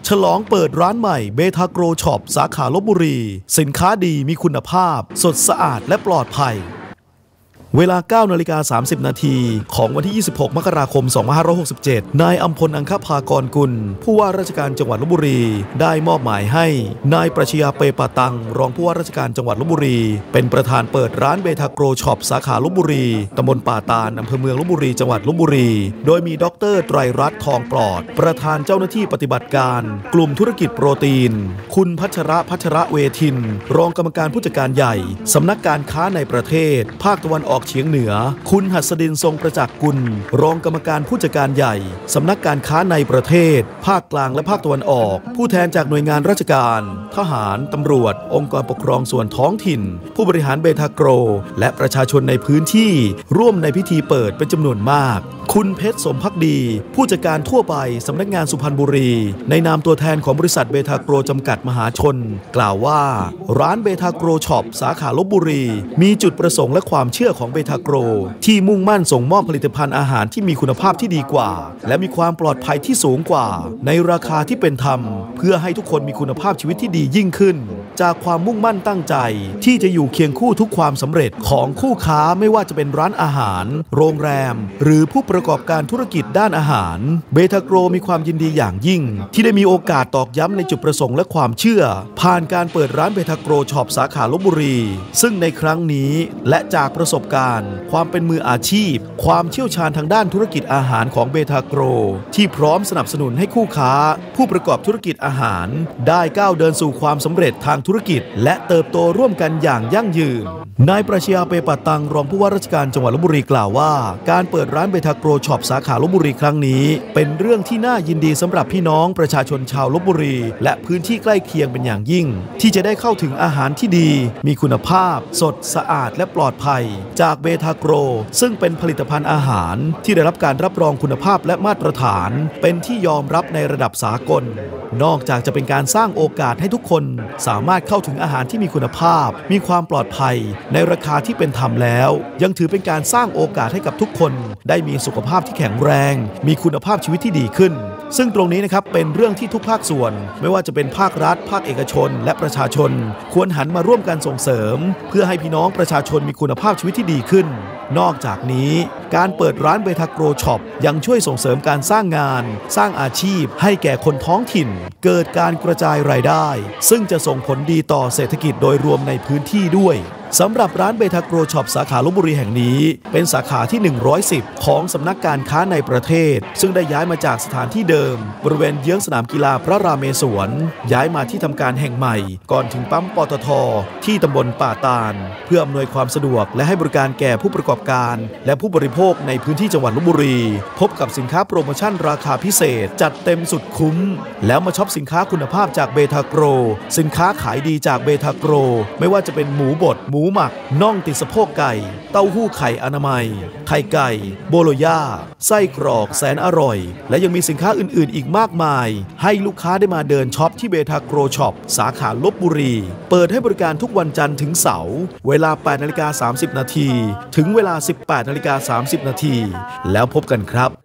ฉลองเปิดร้านใหม่เบทาโกรช็อปสาขาลพบุรีสินค้าดีมีคุณภาพสดสะอาดและปลอดภัยเวลา 9:30 นาทีของวันที่ 26 มกราคม 2567 นายอัมพล อังคภากรกุลผู้ว่าราชการจังหวัดลพบุรีได้มอบหมายให้นายปรัชญาเปปะตังรองผู้ว่าราชการจังหวัดลพบุรีเป็นประธานเปิดร้านเบทาโกรช็อปสาขาลพบุรีตำบลป่าตาลอำเภอเมืองลพบุรีจังหวัดลพบุรีโดยมีดร.ไตรรัตน์ทองปลอดประธานเจ้าหน้าที่ปฏิบัติการกลุ่มธุรกิจโปรตีนคุณพัชระเวทินรองกรรมการผู้จัดการใหญ่สำนักการค้าในประเทศภาคตะวันออกเฉียงเหนือคุณหัสดินทรงประจักษ์กุลรองกรรมการผู้จัดการใหญ่สำนักการค้าในประเทศภาคกลางและภาคตะวันออกผู้แทนจากหน่วยงานราชการทหารตำรวจองค์กรปกครองส่วนท้องถิ่นผู้บริหารเบทาโกรและประชาชนในพื้นที่ร่วมในพิธีเปิดเป็นจำนวนมากคุณเพชรสมภักดีผู้จัดการทั่วไปสำนักงานสุพรรณบุรีในนามตัวแทนของบริษัทเบทาโกรจำกัดมหาชนกล่าวว่าร้านเบทาโกรช็อปสาขาลพบุรีมีจุดประสงค์และความเชื่อของเบทาโกรที่มุ่งมั่นส่งมอบผลิตภัณฑ์อาหารที่มีคุณภาพที่ดีกว่าและมีความปลอดภัยที่สูงกว่าในราคาที่เป็นธรรมเพื่อให้ทุกคนมีคุณภาพชีวิตที่ดียิ่งขึ้นจากความมุ่งมั่นตั้งใจที่จะอยู่เคียงคู่ทุกความสำเร็จของคู่ค้าไม่ว่าจะเป็นร้านอาหารโรงแรมหรือผู้ประกอบการธุรกิจด้านอาหารเบทาโกรมีความยินดีอย่างยิ่งที่ได้มีโอกาสตอกย้ำในจุดประสงค์และความเชื่อผ่านการเปิดร้านเบทาโกรช็อปสาขาลพบุรีซึ่งในครั้งนี้และจากประสบการณ์ความเป็นมืออาชีพความเชี่ยวชาญทางด้านธุรกิจอาหารของเบทาโกรที่พร้อมสนับสนุนให้คู่ค้าผู้ประกอบธุรกิจอาหารได้ก้าวเดินสู่ความสำเร็จทางธุรกิจและเติบโตร่วมกันอย่างยั่งยืนนายปรัชญาเปปะตังรองผู้ว่าราชการจังหวัดลพบุรีกล่าวว่าการเปิดร้านเบทาโกรช็อปสาขาลพบุรีครั้งนี้เป็นเรื่องที่น่ายินดีสำหรับพี่น้องประชาชนชาวลพบุรีและพื้นที่ใกล้เคียงเป็นอย่างยิ่งที่จะได้เข้าถึงอาหารที่ดีมีคุณภาพสดสะอาดและปลอดภัยจากเบทาโกรซึ่งเป็นผลิตภัณฑ์อาหารที่ได้รับการรับรองคุณภาพและมาตรฐานเป็นที่ยอมรับในระดับสากลนอกจากจะเป็นการสร้างโอกาสให้ทุกคนสามารถเข้าถึงอาหารที่มีคุณภาพมีความปลอดภัยในราคาที่เป็นธรรมแล้วยังถือเป็นการสร้างโอกาสให้กับทุกคนได้มีสุขภาพที่แข็งแรงมีคุณภาพชีวิตที่ดีขึ้นซึ่งตรงนี้นะครับเป็นเรื่องที่ทุกภาคส่วนไม่ว่าจะเป็นภาครัฐภาคเอกชนและประชาชนควรหันมาร่วมกันส่งเสริมเพื่อให้พี่น้องประชาชนมีคุณภาพชีวิตที่ดีขึ้นนอกจากนี้การเปิดร้านเบทาโกรช็อปยังช่วยส่งเสริมการสร้างงานสร้างอาชีพให้แก่คนท้องถิ่นเกิดการกระจายรายได้ซึ่งจะส่งผลดีต่อเศรษฐกิจโดยรวมในพื้นที่ด้วยสำหรับร้านเบทาโกรช็อปสาขาลพบุรีแห่งนี้เป็นสาขาที่ 110 ของสำนักการค้าในประเทศซึ่งได้ย้ายมาจากสถานที่เดิมบริเวณเยื้องสนามกีฬาพระรามเมศวรย้ายมาที่ทำการแห่งใหม่ก่อนถึงปั๊มปตท.ที่ตำบลป่าตาลเพื่ออำนวยความสะดวกและให้บริการแก่ผู้ประกอบการและผู้บริโภคในพื้นที่จังหวัดลพบุรีพบกับสินค้าโปรโมชั่นราคาพิเศษจัดเต็มสุดคุ้มแล้วมาช็อปสินค้าคุณภาพจากเบทาโกรสินค้าขายดีจากเบทาโกรไม่ว่าจะเป็นหมูบดหมูหมักน่องติดสะโพกไก่เต้าหู้ไข่อนามัยไข่ไก่โบโลย่าไส้กรอกแสนอร่อยและยังมีสินค้าอื่นๆอีกมากมายให้ลูกค้าได้มาเดินช็อปที่เบทาโกรช็อปสาขาลพบุรีเปิดให้บริการทุกวันจันทร์ถึงเสาร์เวลา 8:30 น.ถึงเวลา 18:30 น.แล้วพบกันครับ